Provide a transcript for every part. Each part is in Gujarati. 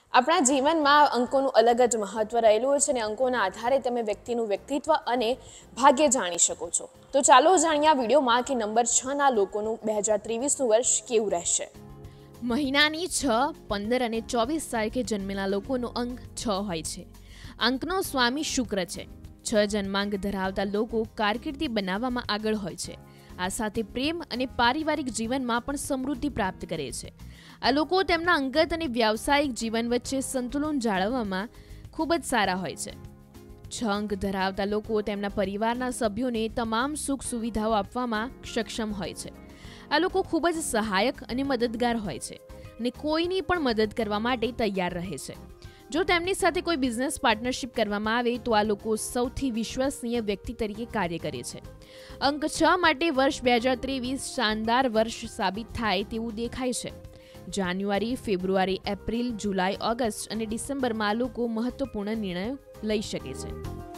આપણા જીવનમાં અંકોનું અલગ જ મહત્વ રહેલું હોય છે અને અંકોના આધારે તમે વ્યક્તિનું વ્યક્તિત્વ અને ભાગ્ય જાણી શકો છો. તો ચાલો જાણીએ આ વિડીયોમાં કે નંબર 6 ના લોકોનું 2023નું વર્ષ કેવું રહેશે. મહિનાની 6, 15 અને 24 તારીખે જન્મેલા લોકોનો અંક 6 હોય છે. અંકનો સ્વામી શુક્ર છે. 6 જન્માંક ધરાવતા લોકો કારકિર્દી બનાવવામાં આગળ હોય છે. આ સાથે પ્રેમ અને પારિવારિક જીવનમાં પણ સમૃદ્ધિ પ્રાપ્ત કરે છે. આ લોકો તેમના અંગત અને વ્યાવસાયિક જીવન વચ્ચે સંતુલન જાળવવામાં ખૂબ જ સારા હોય છે. 6 અંક ધરાવતા લોકો તેમના પરિવારના સભ્યોને તમામ સુખ સુવિધાઓ આપવામાં સક્ષમ હોય છે. આ લોકો ખૂબ જ સહાયક અને મદદગાર હોય છે અને કોઈની પણ મદદ કરવા માટે તૈયાર રહે છે. જો તેમની સાથે કોઈ બિઝનેસ પાર્ટનરશિપ કરવામાં આવે તો આ લોકો સૌથી વિશ્વસનીય વ્યક્તિ તરીકે કાર્ય કરે છે. અંક 6 માટે વર્ષ 2023 શાનદાર વર્ષ સાબિત થાય તેવું દેખાય છે. જાન્યુઆરી, ફેબ્રુઆરી, એપ્રિલ, જુલાઈ, ઓગસ્ટ અને ડિસેમ્બરમાં લોકો મહત્વપૂર્ણ નિર્ણયો લઈ શકે છે.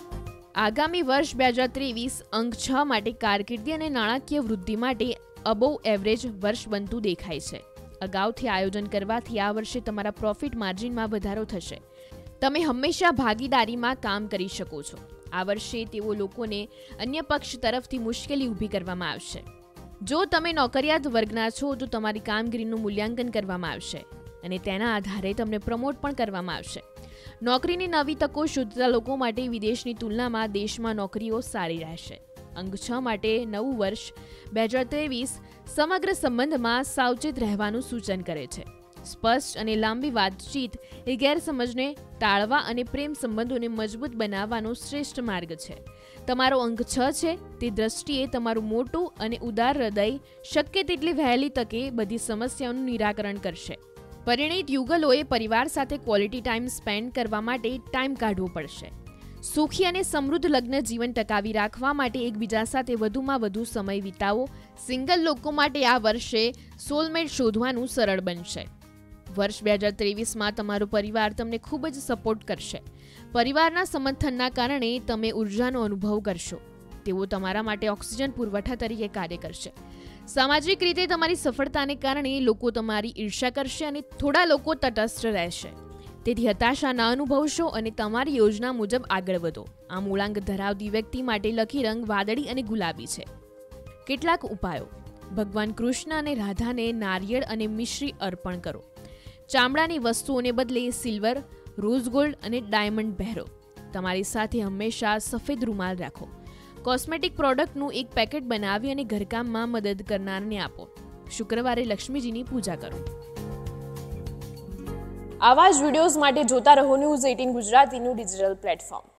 આગામી વર્ષ 2023 અંક 6 માટે કારકિર્દી અને નાણાકીય વૃદ્ધિ માટે અબોવ એવરેજ વર્ષ બનતું દેખાય છે. અગાઉથી આયોજન કરવાથી આ વર્ષે તમારા પ્રોફિટ માર્જિનમાં વધારો થશે. તમે હંમેશા ભાગીદારીમાં કામ કરી શકો છો. આ વર્ષે તેઓ લોકોને અન્ય પક્ષ તરફથી મુશ્કેલી ઊભી કરવામાં આવશે. જો તમે નોકરિયાત વર્ગના છો તો તમારી કામગીરીનું મૂલ્યાંકન કરવામાં આવશે અને તેના આધારે તમને પ્રમોટ પણ કરવામાં આવશે. નોકરીની નવી તકો શોધતા લોકો માટે વિદેશની તુલનામાં દેશમાં નોકરીઓ સારી રહેશે. અંક 6 માટે નવું વર્ષ 2023 સમગ્ર સંબંધમાં સાવચેત રહેવાનું સૂચન કરે છે. સ્પષ્ટ અને લાંબી વાતચીત એ ગેરસમજને ટાળવા અને પ્રેમ સંબંધોને મજબૂત બનાવવાનો શ્રેષ્ઠ માર્ગ છે. તમારો અંક 6 છે તે દ્રષ્ટિએ તમારું મોટું અને ઉદાર હૃદય શક્ય તેટલી વહેલી તકે બધી સમસ્યાઓનું નિરાકરણ કરશે. પરિણીત યુગલોએ પરિવાર સાથે ક્વોલિટી ટાઈમ સ્પેન્ડ કરવા માટે ટાઈમ કાઢવો પડશે. સુખી અને સમૃદ્ધ લગ્ન જીવન ટકાવી રાખવા માટે એકબીજા સાથે વધુમાં વધુ સમય વિતાવો. સિંગલ લોકો માટે આ વર્ષે સોલમેટ શોધવાનું સરળ બનશે. વર્ષ 2023માં તમારો પરિવાર તમને ખૂબ જ સપોર્ટ કરશે. પરિવારના સમર્થનના કારણે તમે ઉર્જાનો અનુભવ કરશો. તેઓ તમારા માટે ઓક્સિજન પુરવઠા તરીકે કાર્ય કરશે. સામાજિક રીતે તમારી સફળતાને કારણે લોકો તમારી ઈર્ષ્યા કરશે અને થોડા લોકો તટસ્થ રહેશે. તેથી હતાશા ન અનુભવશો અને તમારી યોજના મુજબ આગળ વધો. આ મૂળાંક ધરાવતી વ્યક્તિ માટે લકી રંગ વાદળી અને ગુલાબી છે. કેટલાક ઉપાયો: ભગવાન કૃષ્ણ અને રાધાને નારિયેળ અને મિશ્રી અર્પણ કરો. ચામડાની વસ્તુઓને બદલે સિલ્વર, રોઝ ગોલ્ડ અને ડાયમંડ પહેરો. તમારી સાથે હંમેશા સફેદ રૂમાલ રાખો. કોસ્મેટિક પ્રોડક્ટનું એક પેકેટ બનાવી અને ઘરકામમાં મદદ કરનારને આપો. શુક્રવારે લક્ષ્મીજીની પૂજા કરો. આવા જ વિડીયોઝ માટે જોતા રહો ન્યૂઝ 18 ગુજરાતીનું ડિજિટલ પ્લેટફોર્મ.